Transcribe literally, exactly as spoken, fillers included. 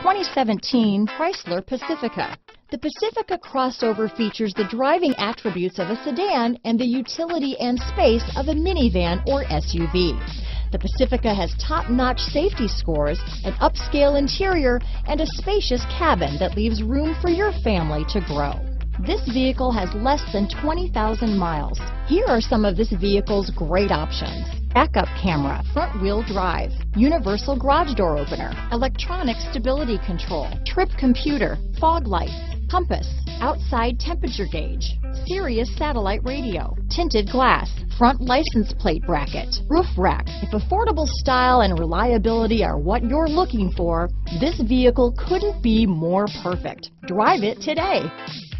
twenty seventeen Chrysler Pacifica. The Pacifica crossover features the driving attributes of a sedan and the utility and space of a minivan or S U V. The Pacifica has top-notch safety scores, an upscale interior, and a spacious cabin that leaves room for your family to grow. This vehicle has less than twenty thousand miles. Here are some of this vehicle's great options: backup camera, front wheel drive, universal garage door opener, electronic stability control, trip computer, fog lights, compass, outside temperature gauge, Sirius satellite radio, tinted glass, front license plate bracket, roof rack. If affordable style and reliability are what you're looking for, this vehicle couldn't be more perfect. Drive it today.